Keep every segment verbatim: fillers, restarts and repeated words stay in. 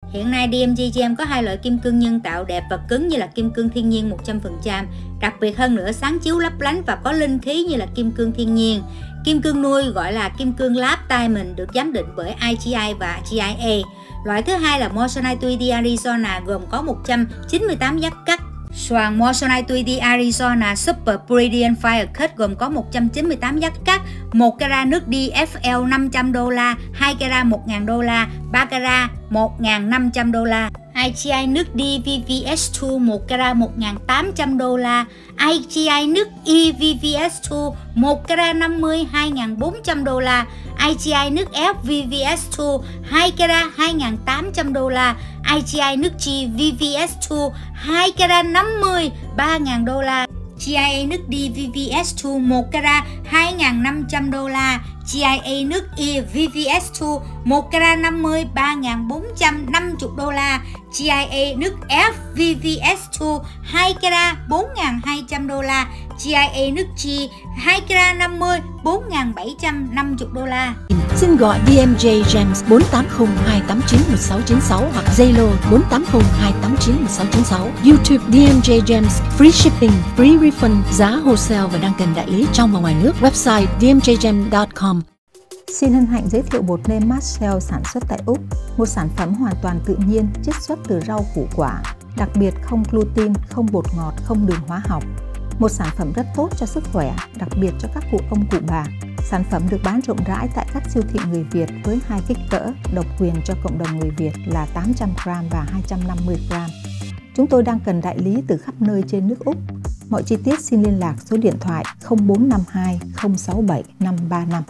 Hiện nay đê em gi Gem có hai loại kim cương nhân tạo đẹp và cứng như là kim cương thiên nhiên một trăm phần trăm. Đặc biệt hơn nữa, sáng chiếu lấp lánh và có linh khí như là kim cương thiên nhiên. Kim cương nuôi gọi là kim cương Lab Diamond được giám định bởi i giê i và giê i a. Loại thứ hai là Moissanite hai D Arizona gồm có một trăm chín mươi tám giác cắt. Xoàn Moissanite hai D Arizona Super Brilliant Fire Cut gồm có một trăm chín mươi tám giác cắt, một carat nước D F L năm trăm đô la, hai carat một nghìn đô la, ba carat một nghìn năm trăm đô la. i giê i nước D V V S hai một carat một nghìn tám trăm đô la, i giê i nước E V V S hai một carat năm mươi hai nghìn bốn trăm đô la, i giê i nước F V V S hai hai carat hai nghìn tám trăm đô la, i giê i nước G V V S hai hai carat năm mươi ba nghìn đô la, giê i a nước D V V S hai một carat hai nghìn năm trăm đô la, giê i a nước E V V S hai một carat năm mươi ba nghìn bốn trăm năm mươi đô la, giê i a nước F V V S hai hai carat bốn nghìn hai trăm đô la, giê i a nước G hai carat năm mươi bốn nghìn bảy trăm năm mươi đô la. Xin gọi đê em gi Gems bốn tám không hai tám chín một sáu chín sáu hoặc Zalo bốn tám không hai tám chín một sáu chín sáu. YouTube đê em gi Gems, free shipping, free refund, giá wholesale và đăng kèm đại lý trong và ngoài nước. Website d m j gem chấm com. Xin hân hạnh giới thiệu bột nêm Marshall sản xuất tại Úc, một sản phẩm hoàn toàn tự nhiên, chiết xuất từ rau củ quả, đặc biệt không gluten, không bột ngọt, không đường hóa học. Một sản phẩm rất tốt cho sức khỏe, đặc biệt cho các cụ ông cụ bà. Sản phẩm được bán rộng rãi tại các siêu thị người Việt với hai kích cỡ, độc quyền cho cộng đồng người Việt là tám trăm gam và hai trăm năm mươi gam. Chúng tôi đang cần đại lý từ khắp nơi trên nước Úc. Mọi chi tiết xin liên lạc số điện thoại không bốn năm hai không sáu bảy năm ba năm.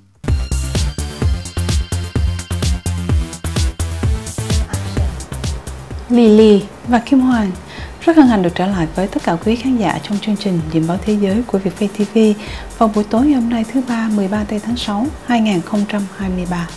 Lily và Kim Hoàng rất hân hạnh được trở lại với tất cả quý khán giả trong chương trình Điểm báo thế giới của Vietfay ti vi vào buổi tối ngày hôm nay thứ ba mười ba tây tháng sáu hai nghìn không trăm hai mươi ba.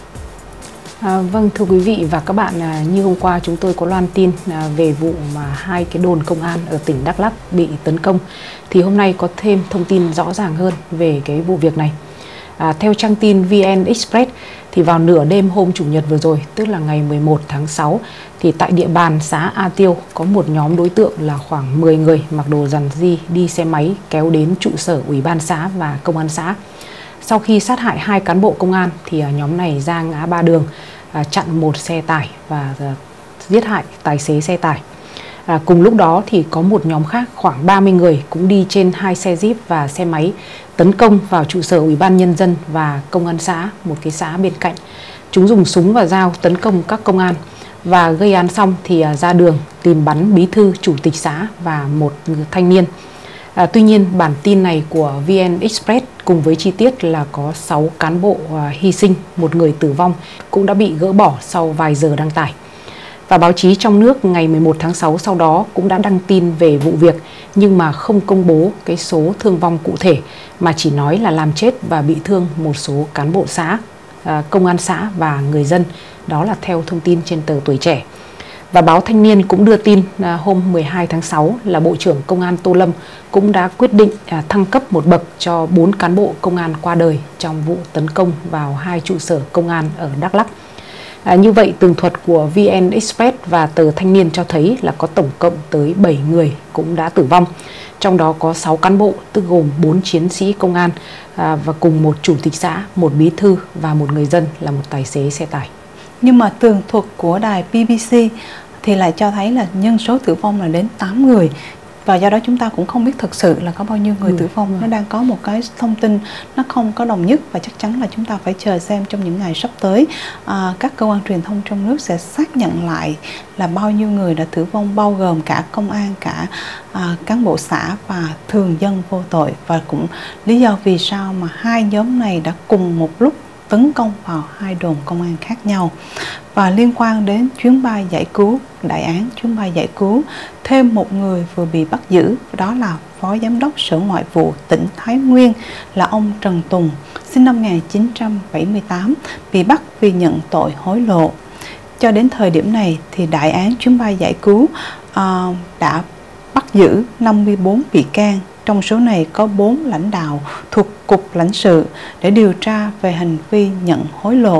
À, vâng thưa quý vị và các bạn, à, như hôm qua chúng tôi có loan tin à, về vụ mà hai cái đồn công an ở tỉnh Đắk Lắk bị tấn công, thì hôm nay có thêm thông tin rõ ràng hơn về cái vụ việc này. À, theo trang tin vê en Express thì vào nửa đêm hôm Chủ nhật vừa rồi, tức là ngày mười một tháng sáu, thì tại địa bàn xã A Tiêu có một nhóm đối tượng là khoảng mười người mặc đồ rằn ri đi xe máy kéo đến trụ sở ủy ban xã và công an xã. Sau khi sát hại hai cán bộ công an thì nhóm này ra ngã ba đường, à, chặn một xe tải và à, giết hại tài xế xe tải. À, cùng lúc đó thì có một nhóm khác khoảng ba mươi người cũng đi trên hai xe Jeep và xe máy tấn công vào trụ sở ủy ban nhân dân và công an xã, một cái xã bên cạnh. Chúng dùng súng và dao tấn công các công an và gây án xong thì à, ra đường tìm bắn bí thư chủ tịch xã và một thanh niên. À, tuy nhiên bản tin này của vê en Express cùng với chi tiết là có sáu cán bộ à, hy sinh, một người tử vong cũng đã bị gỡ bỏ sau vài giờ đăng tải. Và báo chí trong nước ngày mười một tháng sáu sau đó cũng đã đăng tin về vụ việc, nhưng mà không công bố cái số thương vong cụ thể, mà chỉ nói là làm chết và bị thương một số cán bộ xã, à, công an xã và người dân. Đó là theo thông tin trên tờ Tuổi Trẻ. Và báo Thanh niên cũng đưa tin à, hôm mười hai tháng sáu là Bộ trưởng Công an Tô Lâm cũng đã quyết định à, thăng cấp một bậc cho bốn cán bộ công an qua đời trong vụ tấn công vào hai trụ sở công an ở Đắk Lắk. À, như vậy tường thuật của vê en Express và tờ Thanh niên cho thấy là có tổng cộng tới bảy người cũng đã tử vong. Trong đó có sáu cán bộ, tức gồm bốn chiến sĩ công an à, và cùng một chủ tịch xã, một bí thư và một người dân là một tài xế xe tải. Nhưng mà tường thuật của đài bê bê xê thì lại cho thấy là nhân số tử vong là đến tám người. Và do đó chúng ta cũng không biết thực sự là có bao nhiêu người ừ, tử vong. Nó đang có một cái thông tin nó không có đồng nhất, và chắc chắn là chúng ta phải chờ xem trong những ngày sắp tới à, các cơ quan truyền thông trong nước sẽ xác nhận lại là bao nhiêu người đã tử vong, bao gồm cả công an, cả à, cán bộ xã và thường dân vô tội. Và cũng lý do vì sao mà hai nhóm này đã cùng một lúc tấn công vào hai đồn công an khác nhau. Và liên quan đến chuyến bay giải cứu, đại án chuyến bay giải cứu, thêm một người vừa bị bắt giữ, đó là Phó Giám đốc Sở Ngoại vụ tỉnh Thái Nguyên là ông Trần Tùng, sinh năm một nghìn chín trăm bảy mươi tám, bị bắt vì nhận tội hối lộ. Cho đến thời điểm này thì đại án chuyến bay giải cứu uh, đã bắt giữ năm mươi tư bị can. Trong số này có bốn lãnh đạo thuộc Cục Lãnh sự để điều tra về hành vi nhận hối lộ,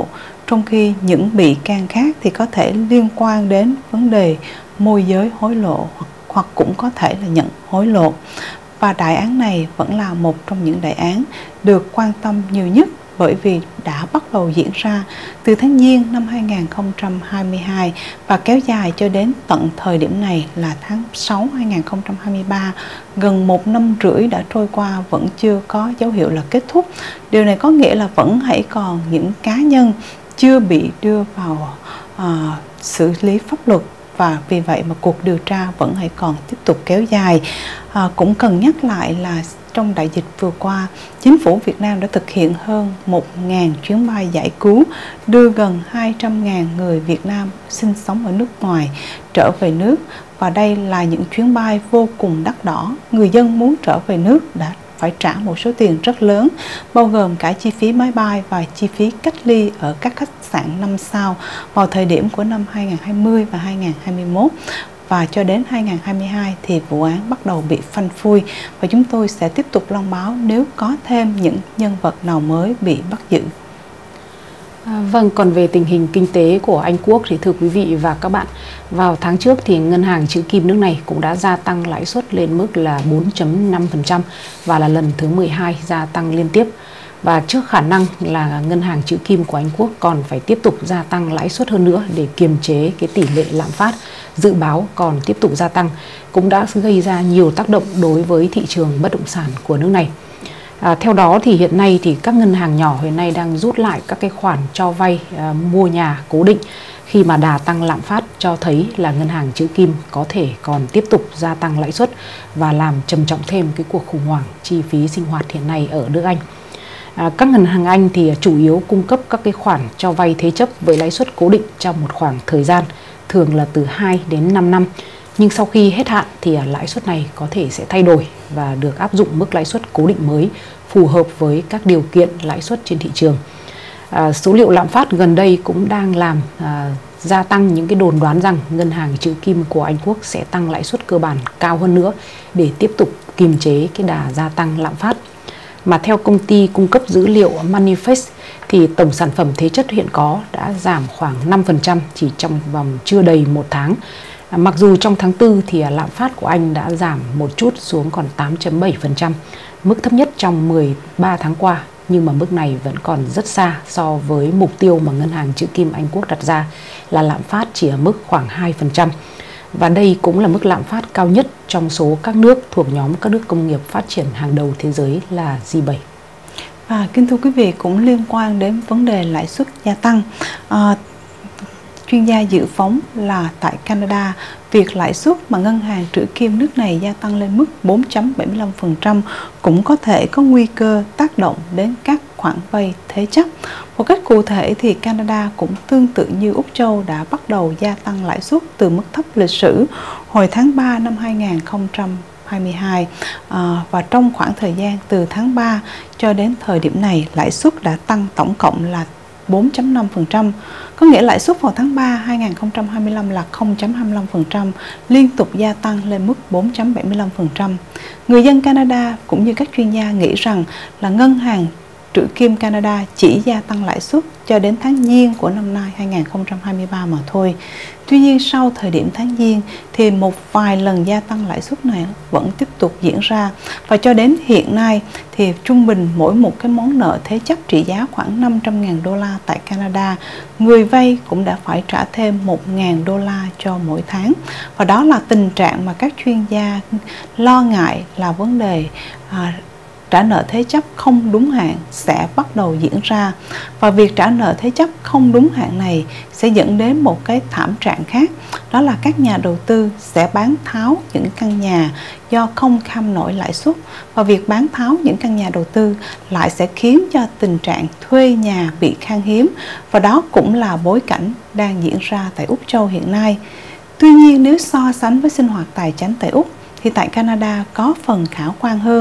trong khi những bị can khác thì có thể liên quan đến vấn đề môi giới hối lộ hoặc cũng có thể là nhận hối lộ. Và đại án này vẫn là một trong những đại án được quan tâm nhiều nhất, bởi vì đã bắt đầu diễn ra từ tháng Giêng năm hai nghìn không trăm hai mươi hai và kéo dài cho đến tận thời điểm này là tháng sáu năm hai nghìn không trăm hai mươi ba. Gần một năm rưỡi đã trôi qua vẫn chưa có dấu hiệu là kết thúc. Điều này có nghĩa là vẫn hãy còn những cá nhân chưa bị đưa vào uh, xử lý pháp luật, và vì vậy mà cuộc điều tra vẫn hãy còn tiếp tục kéo dài. À, cũng cần nhắc lại là trong đại dịch vừa qua, chính phủ Việt Nam đã thực hiện hơn một nghìn chuyến bay giải cứu, đưa gần hai trăm nghìn người Việt Nam sinh sống ở nước ngoài trở về nước. Và đây là những chuyến bay vô cùng đắt đỏ. Người dân muốn trở về nước đã phải trả một số tiền rất lớn, bao gồm cả chi phí máy bay và chi phí cách ly ở các khách sạn năm sao vào thời điểm của năm hai nghìn không trăm hai mươi và hai nghìn không trăm hai mươi mốt. Và cho đến hai nghìn không trăm hai mươi hai thì vụ án bắt đầu bị phanh phui, và chúng tôi sẽ tiếp tục loan báo nếu có thêm những nhân vật nào mới bị bắt giữ. À, vâng, còn về tình hình kinh tế của Anh Quốc thì thưa quý vị và các bạn, vào tháng trước thì ngân hàng Chữ Kim nước này cũng đã gia tăng lãi suất lên mức là bốn phẩy năm phần trăm và là lần thứ mười hai gia tăng liên tiếp. Và trước khả năng là ngân hàng Chữ Kim của Anh Quốc còn phải tiếp tục gia tăng lãi suất hơn nữa để kiềm chế cái tỷ lệ lạm phát dự báo còn tiếp tục gia tăng, cũng đã gây ra nhiều tác động đối với thị trường bất động sản của nước này. À, theo đó thì hiện nay thì các ngân hàng nhỏ hiện nay đang rút lại các cái khoản cho vay à, mua nhà cố định, khi mà đà tăng lạm phát cho thấy là ngân hàng Chữ Kim có thể còn tiếp tục gia tăng lãi suất và làm trầm trọng thêm cái cuộc khủng hoảng chi phí sinh hoạt hiện nay ở nước Anh. À, các ngân hàng Anh thì chủ yếu cung cấp các cái khoản cho vay thế chấp với lãi suất cố định trong một khoảng thời gian, thường là từ hai đến năm năm. Nhưng sau khi hết hạn thì lãi suất này có thể sẽ thay đổi và được áp dụng mức lãi suất cố định mới phù hợp với các điều kiện lãi suất trên thị trường. À, số liệu lạm phát gần đây cũng đang làm à, gia tăng những cái đồn đoán rằng ngân hàng Chữ Kim của Anh Quốc sẽ tăng lãi suất cơ bản cao hơn nữa để tiếp tục kiềm chế cái đà gia tăng lạm phát. Mà theo công ty cung cấp dữ liệu Manifest thì tổng sản phẩm thế chấp hiện có đã giảm khoảng năm phần trăm chỉ trong vòng chưa đầy một tháng. À, mặc dù trong tháng tư thì lạm phát của Anh đã giảm một chút xuống còn tám phẩy bảy phần trăm, mức thấp nhất trong mười ba tháng qua, nhưng mà mức này vẫn còn rất xa so với mục tiêu mà ngân hàng Chữ Kim Anh Quốc đặt ra là lạm phát chỉ ở mức khoảng hai phần trăm. Và đây cũng là mức lạm phát cao nhất trong số các nước thuộc nhóm các nước công nghiệp phát triển hàng đầu thế giới là G bảy. Và kính thưa quý vị, cũng liên quan đến vấn đề lãi suất gia tăng, à, chuyên gia dự phóng là tại Canada, việc lãi suất mà ngân hàng Chữ Kim nước này gia tăng lên mức bốn phẩy bảy mươi lăm phần trăm cũng có thể có nguy cơ tác động đến các khoản vay thế chấp. Một cách cụ thể thì Canada cũng tương tự như Úc Châu đã bắt đầu gia tăng lãi suất từ mức thấp lịch sử hồi tháng ba năm hai nghìn không trăm hai mươi hai, à, và trong khoảng thời gian từ tháng ba cho đến thời điểm này, lãi suất đã tăng tổng cộng là bốn phẩy năm phần trăm. Có nghĩa lãi suất vào tháng ba năm hai nghìn không trăm hai mươi lăm là không phẩy hai mươi lăm phần trăm, liên tục gia tăng lên mức bốn phẩy bảy mươi lăm phần trăm. Người dân Canada cũng như các chuyên gia nghĩ rằng là ngân hàng Chữ Kim Canada chỉ gia tăng lãi suất cho đến tháng Giêng của năm nay hai nghìn không trăm hai mươi ba mà thôi. Tuy nhiên sau thời điểm tháng Giêng thì một vài lần gia tăng lãi suất này vẫn tiếp tục diễn ra, và cho đến hiện nay thì trung bình mỗi một cái món nợ thế chấp trị giá khoảng năm trăm nghìn đô la tại Canada, người vay cũng đã phải trả thêm một nghìn đô la cho mỗi tháng. Và đó là tình trạng mà các chuyên gia lo ngại là vấn đề à, trả nợ thế chấp không đúng hạn sẽ bắt đầu diễn ra. Và việc trả nợ thế chấp không đúng hạn này sẽ dẫn đến một cái thảm trạng khác, đó là các nhà đầu tư sẽ bán tháo những căn nhà do không kham nổi lãi suất. Và việc bán tháo những căn nhà đầu tư lại sẽ khiến cho tình trạng thuê nhà bị khan hiếm, và đó cũng là bối cảnh đang diễn ra tại Úc Châu hiện nay. Tuy nhiên nếu so sánh với sinh hoạt tài chính tại Úc thì tại Canada có phần khả quan hơn,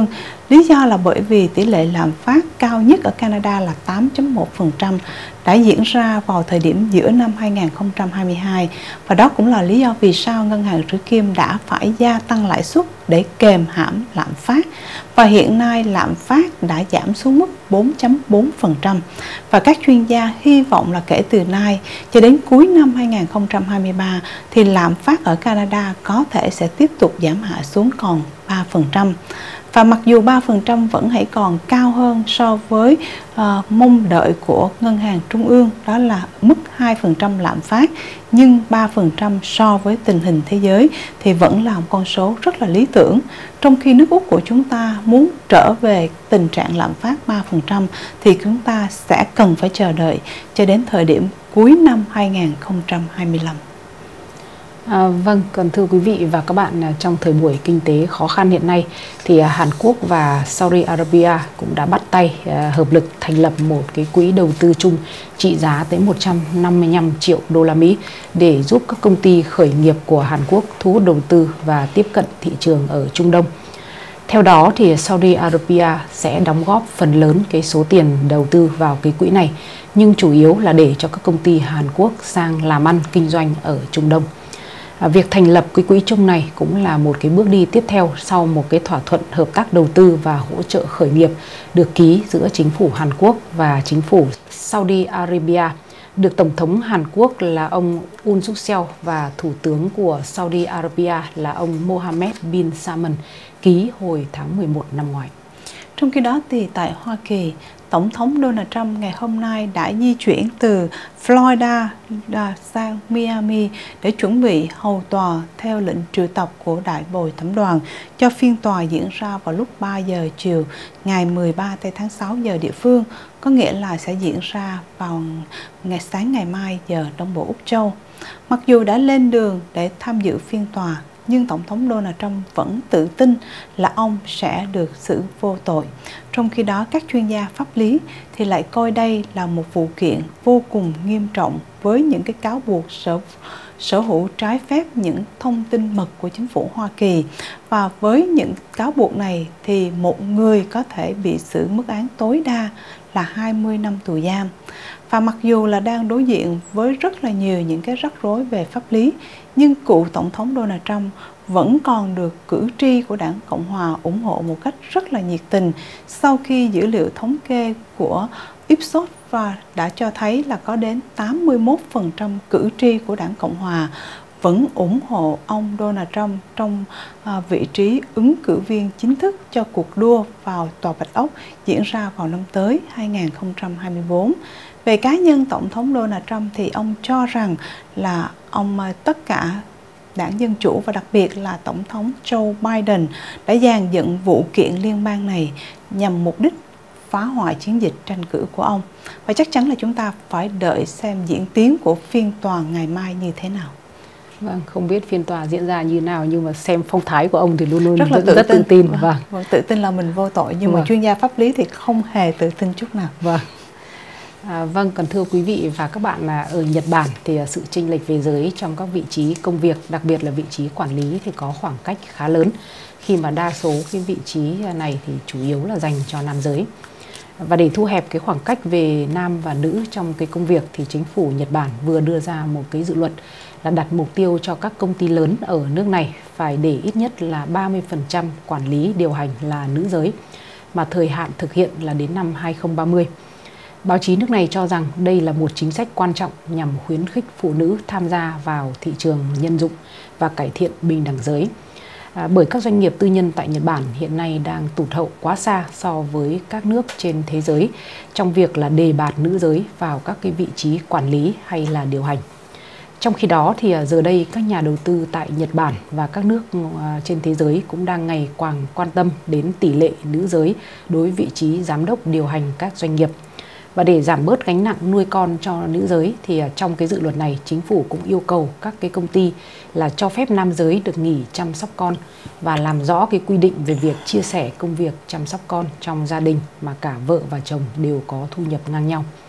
Lý do là bởi vì tỷ lệ lạm phát cao nhất ở Canada là tám phẩy một phần trăm đã diễn ra vào thời điểm giữa năm hai nghìn không trăm hai mươi hai, và đó cũng là lý do vì sao ngân hàng Trữ Kim đã phải gia tăng lãi suất để kềm hãm lạm phát, và hiện nay lạm phát đã giảm xuống mức bốn phẩy bốn phần trăm, và các chuyên gia hy vọng là kể từ nay cho đến cuối năm hai nghìn không trăm hai mươi ba thì lạm phát ở Canada có thể sẽ tiếp tục giảm hạ xuống còn ba phần trăm. Và mặc dù ba phần trăm vẫn hãy còn cao hơn so với uh, mong đợi của ngân hàng trung ương, đó là mức hai phần trăm lạm phát, nhưng ba phần trăm so với tình hình thế giới thì vẫn là một con số rất là lý tưởng. Trong khi nước Úc của chúng ta muốn trở về tình trạng lạm phát ba phần trăm thì chúng ta sẽ cần phải chờ đợi cho đến thời điểm cuối năm hai nghìn không trăm hai mươi lăm. À, vâng, còn thưa quý vị và các bạn, trong thời buổi kinh tế khó khăn hiện nay thì Hàn Quốc và Saudi Arabia cũng đã bắt tay à, hợp lực thành lập một cái quỹ đầu tư chung trị giá tới một trăm năm mươi lăm triệu đô la Mỹ để giúp các công ty khởi nghiệp của Hàn Quốc thu hút đầu tư và tiếp cận thị trường ở Trung Đông. Theo đó thì Saudi Arabia sẽ đóng góp phần lớn cái số tiền đầu tư vào cái quỹ này, nhưng chủ yếu là để cho các công ty Hàn Quốc sang làm ăn kinh doanh ở Trung Đông. À, việc thành lập cái quỹ chung này cũng là một cái bước đi tiếp theo sau một cái thỏa thuận hợp tác đầu tư và hỗ trợ khởi nghiệp được ký giữa chính phủ Hàn Quốc và chính phủ Saudi Arabia, được Tổng thống Hàn Quốc là ông Yoon Suk Yeol và Thủ tướng của Saudi Arabia là ông Mohammed bin Salman ký hồi tháng mười một năm ngoái. Trong khi đó thì tại Hoa Kỳ, Tổng thống Donald Trump ngày hôm nay đã di chuyển từ Florida sang Miami để chuẩn bị hầu tòa theo lệnh triệu tập của Đại bồi thẩm đoàn cho phiên tòa diễn ra vào lúc ba giờ chiều ngày mười ba tháng sáu giờ địa phương, có nghĩa là sẽ diễn ra vào ngày sáng ngày mai giờ Đông Bộ Úc Châu. Mặc dù đã lên đường để tham dự phiên tòa, nhưng Tổng thống Donald Trump vẫn tự tin là ông sẽ được xử vô tội. Trong khi đó, các chuyên gia pháp lý thì lại coi đây là một vụ kiện vô cùng nghiêm trọng với những cái cáo buộc sở, sở hữu trái phép những thông tin mật của chính phủ Hoa Kỳ. Và với những cáo buộc này thì một người có thể bị xử mức án tối đa là hai mươi năm tù giam. Và mặc dù là đang đối diện với rất là nhiều những cái rắc rối về pháp lý, nhưng cựu Tổng thống Donald Trump vẫn còn được cử tri của đảng Cộng Hòa ủng hộ một cách rất là nhiệt tình sau khi dữ liệu thống kê của Ipsos và đã cho thấy là có đến tám mươi mốt phần trăm cử tri của đảng Cộng Hòa vẫn ủng hộ ông Donald Trump trong à, vị trí ứng cử viên chính thức cho cuộc đua vào Tòa Bạch Ốc diễn ra vào năm tới hai nghìn không trăm hai mươi tư. Về cá nhân Tổng thống Donald Trump thì ông cho rằng là ông tất cả đảng Dân Chủ và đặc biệt là Tổng thống Joe Biden đã dàn dựng vụ kiện liên bang này nhằm mục đích phá hoại chiến dịch tranh cử của ông. Và chắc chắn là chúng ta phải đợi xem diễn tiến của phiên tòa ngày mai như thế nào. Vâng, không biết phiên tòa diễn ra như nào, nhưng mà xem phong thái của ông thì luôn luôn rất là rất, tự rất tin. tự tin. Vâng. Vâng. Vâng, tự tin là mình vô tội, nhưng vâng. mà chuyên gia pháp lý thì không hề tự tin chút nào. Vâng. À, vâng, còn thưa quý vị và các bạn, là ở Nhật Bản thì sự chênh lệch về giới trong các vị trí công việc, đặc biệt là vị trí quản lý thì có khoảng cách khá lớn, khi mà đa số cái vị trí này thì chủ yếu là dành cho nam giới. Và để thu hẹp cái khoảng cách về nam và nữ trong cái công việc thì chính phủ Nhật Bản vừa đưa ra một cái dự luật là đặt mục tiêu cho các công ty lớn ở nước này phải để ít nhất là ba mươi phần trăm quản lý điều hành là nữ giới, mà thời hạn thực hiện là đến năm hai nghìn không trăm ba mươi. Báo chí nước này cho rằng đây là một chính sách quan trọng nhằm khuyến khích phụ nữ tham gia vào thị trường nhân dụng và cải thiện bình đẳng giới. À, bởi các doanh nghiệp tư nhân tại Nhật Bản hiện nay đang tụt hậu quá xa so với các nước trên thế giới trong việc là đề bạt nữ giới vào các cái vị trí quản lý hay là điều hành. Trong khi đó thì giờ đây các nhà đầu tư tại Nhật Bản và các nước trên thế giới cũng đang ngày càng quan tâm đến tỷ lệ nữ giới đối vị trí giám đốc điều hành các doanh nghiệp. Và để giảm bớt gánh nặng nuôi con cho nữ giới thì trong cái dự luật này chính phủ cũng yêu cầu các cái công ty là cho phép nam giới được nghỉ chăm sóc con và làm rõ cái quy định về việc chia sẻ công việc chăm sóc con trong gia đình mà cả vợ và chồng đều có thu nhập ngang nhau.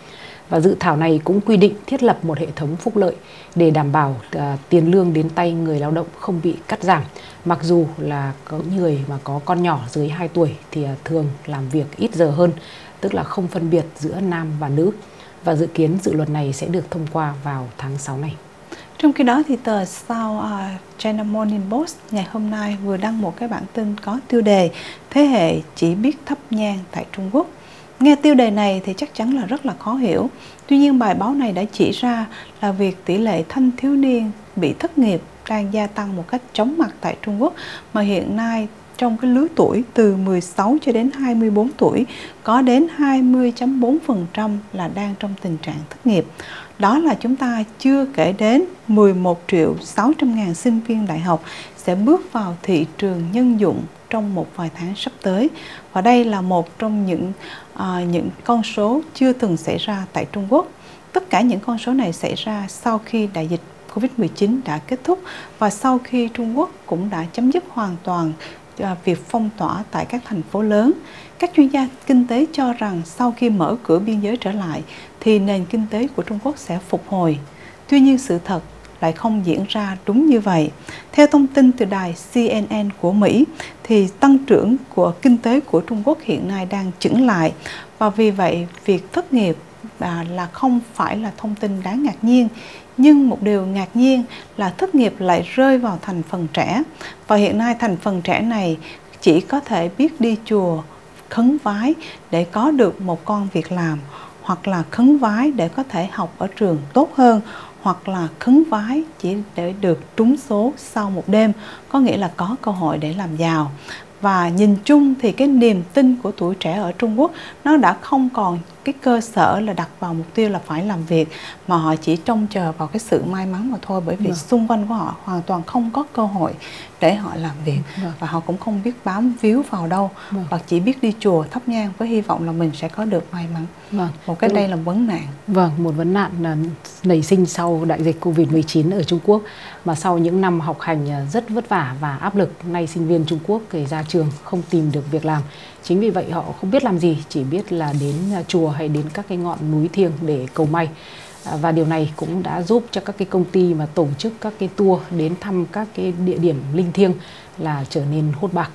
Và dự thảo này cũng quy định thiết lập một hệ thống phúc lợi để đảm bảo uh, tiền lương đến tay người lao động không bị cắt giảm. Mặc dù là có người mà có con nhỏ dưới hai tuổi thì uh, thường làm việc ít giờ hơn, tức là không phân biệt giữa nam và nữ. Và dự kiến dự luật này sẽ được thông qua vào tháng sáu này. Trong khi đó thì tờ South uh, China Morning Post ngày hôm nay vừa đăng một cái bản tin có tiêu đề Thế hệ chỉ biết thắp nhang tại Trung Quốc. Nghe tiêu đề này thì chắc chắn là rất là khó hiểu. Tuy nhiên bài báo này đã chỉ ra là việc tỷ lệ thanh thiếu niên bị thất nghiệp đang gia tăng một cách chóng mặt tại Trung Quốc, mà hiện nay trong cái lứa tuổi từ mười sáu cho đến hai mươi bốn tuổi có đến hai mươi phẩy bốn phần trăm là đang trong tình trạng thất nghiệp. Đó là chúng ta chưa kể đến mười một triệu sáu trăm ngàn sinh viên đại học sẽ bước vào thị trường nhân dụng trong một vài tháng sắp tới. Và đây là một trong những, uh, những con số chưa từng xảy ra tại Trung Quốc. Tất cả những con số này xảy ra sau khi đại dịch Covid mười chín đã kết thúc và sau khi Trung Quốc cũng đã chấm dứt hoàn toàn uh, việc phong tỏa tại các thành phố lớn. Các chuyên gia kinh tế cho rằng sau khi mở cửa biên giới trở lại thì nền kinh tế của Trung Quốc sẽ phục hồi. Tuy nhiên sự thật lại không diễn ra đúng như vậy. Theo thông tin từ đài C N N của Mỹ thì tăng trưởng của kinh tế của Trung Quốc hiện nay đang chững lại, và vì vậy việc thất nghiệp là không phải là thông tin đáng ngạc nhiên. Nhưng một điều ngạc nhiên là thất nghiệp lại rơi vào thành phần trẻ, và hiện nay thành phần trẻ này chỉ có thể biết đi chùa khấn vái để có được một con việc làm, hoặc là khấn vái để có thể học ở trường tốt hơn, hoặc là khấn vái chỉ để được trúng số sau một đêm, có nghĩa là có cơ hội để làm giàu. Và nhìn chung thì cái niềm tin của tuổi trẻ ở Trung Quốc nó đã không còn cái cơ sở là đặt vào mục tiêu là phải làm việc, mà họ chỉ trông chờ vào cái sự may mắn mà thôi, bởi vì vâng. xung quanh của họ hoàn toàn không có cơ hội để họ làm việc, vâng. và họ cũng không biết bám víu vào đâu, vâng. và chỉ biết đi chùa thắp nhang với hy vọng là mình sẽ có được may mắn. Vâng. Một cái đây là vấn nạn. Vâng, một vấn nạn là nảy sinh sau đại dịch Covid mười chín ở Trung Quốc, mà sau những năm học hành rất vất vả và áp lực, nay sinh viên Trung Quốc kể ra trường không tìm được việc làm. Chính vì vậy họ không biết làm gì, chỉ biết là đến chùa hay đến các cái ngọn núi thiêng để cầu may. Và điều này cũng đã giúp cho các cái công ty mà tổ chức các cái tour đến thăm các cái địa điểm linh thiêng là trở nên hốt bạc.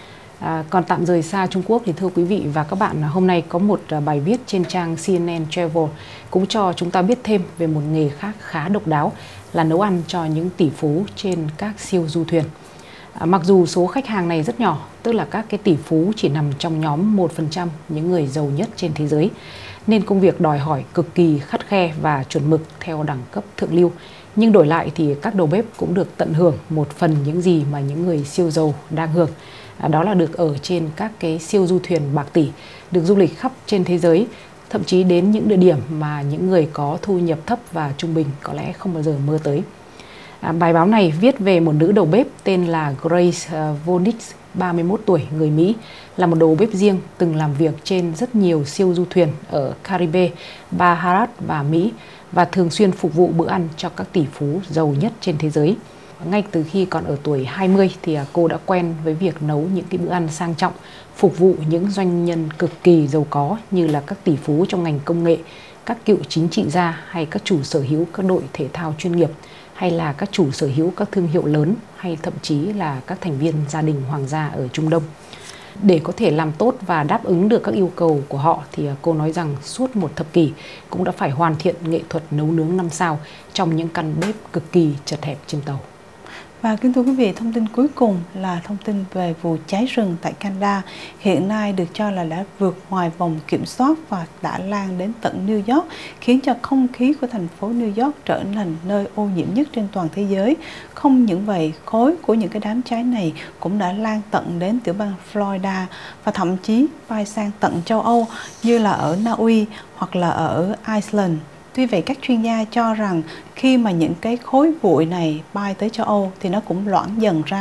À, còn tạm rời xa Trung Quốc thì thưa quý vị và các bạn, hôm nay có một bài viết trên trang C N N Travel cũng cho chúng ta biết thêm về một nghề khác khá độc đáo là nấu ăn cho những tỷ phú trên các siêu du thuyền. À, mặc dù số khách hàng này rất nhỏ, tức là các cái tỷ phú chỉ nằm trong nhóm một phần trăm những người giàu nhất trên thế giới, nên công việc đòi hỏi cực kỳ khắt khe và chuẩn mực theo đẳng cấp thượng lưu. Nhưng đổi lại thì các đầu bếp cũng được tận hưởng một phần những gì mà những người siêu giàu đang hưởng. À, đó là được ở trên các cái siêu du thuyền bạc tỷ, được du lịch khắp trên thế giới, thậm chí đến những địa điểm mà những người có thu nhập thấp và trung bình có lẽ không bao giờ mơ tới. À, bài báo này viết về một nữ đầu bếp tên là Grace uh, Vonix, ba mươi mốt tuổi, người Mỹ, là một đầu bếp riêng từng làm việc trên rất nhiều siêu du thuyền ở Caribe, Baharat và Mỹ, và thường xuyên phục vụ bữa ăn cho các tỷ phú giàu nhất trên thế giới. Ngay từ khi còn ở tuổi hai mươi thì cô đã quen với việc nấu những cái bữa ăn sang trọng, phục vụ những doanh nhân cực kỳ giàu có như là các tỷ phú trong ngành công nghệ, các cựu chính trị gia hay các chủ sở hữu các đội thể thao chuyên nghiệp, hay là các chủ sở hữu các thương hiệu lớn, hay thậm chí là các thành viên gia đình hoàng gia ở Trung Đông. Để có thể làm tốt và đáp ứng được các yêu cầu của họ thì cô nói rằng suốt một thập kỷ cũng đã phải hoàn thiện nghệ thuật nấu nướng năm sao trong những căn bếp cực kỳ chật hẹp trên tàu. Và kính thưa quý vị, thông tin cuối cùng là thông tin về vụ cháy rừng tại Canada. Hiện nay được cho là đã vượt ngoài vòng kiểm soát và đã lan đến tận New York, khiến cho không khí của thành phố New York trở thành nơi ô nhiễm nhất trên toàn thế giới. Không những vậy, khói của những cái đám cháy này cũng đã lan tận đến tiểu bang Florida và thậm chí bay sang tận châu Âu như là ở Na Uy hoặc là ở Iceland. Tuy vậy, các chuyên gia cho rằng khi mà những cái khối bụi này bay tới châu Âu thì nó cũng loãng dần ra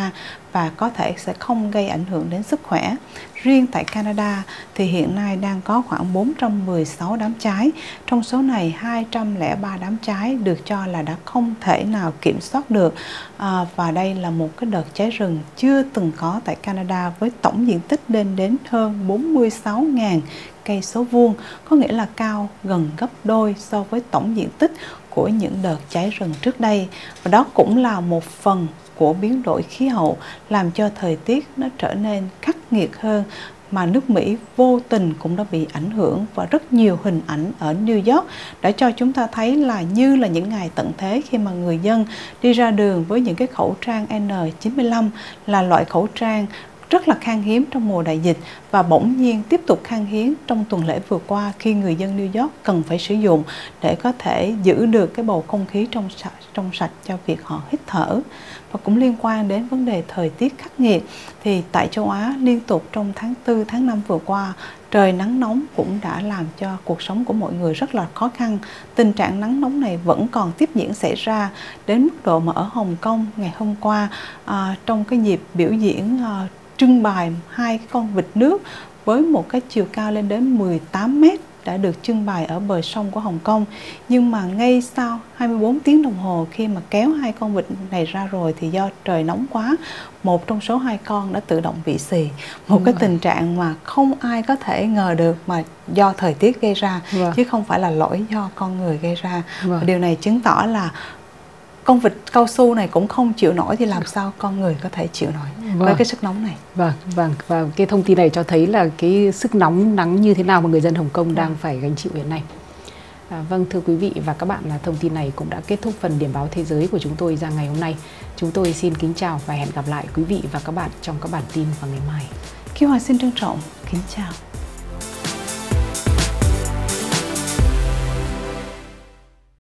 và có thể sẽ không gây ảnh hưởng đến sức khỏe. Riêng tại Canada thì hiện nay đang có khoảng bốn trăm mười sáu đám cháy. Trong số này hai trăm lẻ ba đám cháy được cho là đã không thể nào kiểm soát được. À, và đây là một cái đợt cháy rừng chưa từng có tại Canada với tổng diện tích lên đến hơn bốn mươi sáu nghìn cây số vuông, có nghĩa là cao gần gấp đôi so với tổng diện tích của những đợt cháy rừng trước đây. Và đó cũng là một phần của biến đổi khí hậu làm cho thời tiết nó trở nên khắc nghiệt hơn, mà nước Mỹ vô tình cũng đã bị ảnh hưởng, và rất nhiều hình ảnh ở New York đã cho chúng ta thấy là như là những ngày tận thế khi mà người dân đi ra đường với những cái khẩu trang N chín mươi lăm là loại khẩu trang rất là khan hiếm trong mùa đại dịch, và bỗng nhiên tiếp tục khan hiếm trong tuần lễ vừa qua khi người dân New York cần phải sử dụng để có thể giữ được cái bầu không khí trong sạch, trong sạch cho việc họ hít thở. Và cũng liên quan đến vấn đề thời tiết khắc nghiệt thì tại châu Á liên tục trong tháng tư, tháng năm vừa qua trời nắng nóng cũng đã làm cho cuộc sống của mọi người rất là khó khăn. Tình trạng nắng nóng này vẫn còn tiếp diễn xảy ra đến mức độ mà ở Hồng Kông ngày hôm qua à, trong cái dịp biểu diễn à, trưng bày hai cái con vịt nước với một cái chiều cao lên đến mười tám mét đã được trưng bày ở bờ sông của Hồng Kông. Nhưng mà ngay sau hai mươi bốn tiếng đồng hồ khi mà kéo hai con vịt này ra rồi thì do trời nóng quá, một trong số hai con đã tự động bị xì. Một cái tình trạng mà không ai có thể ngờ được mà do thời tiết gây ra, vâng. chứ không phải là lỗi do con người gây ra. Vâng. Và điều này chứng tỏ là con vịt cao su này cũng không chịu nổi thì làm sao con người có thể chịu nổi vâng. với cái sức nóng này. Vâng, vâng. Và cái thông tin này cho thấy là cái sức nóng nắng như thế nào mà người dân Hồng Kông vâng. đang phải gánh chịu hiện nay. À, vâng, thưa quý vị và các bạn, là thông tin này cũng đã kết thúc phần điểm báo thế giới của chúng tôi ra ngày hôm nay. Chúng tôi xin kính chào và hẹn gặp lại quý vị và các bạn trong các bản tin vào ngày mai. Kim Hòa xin trân trọng kính chào.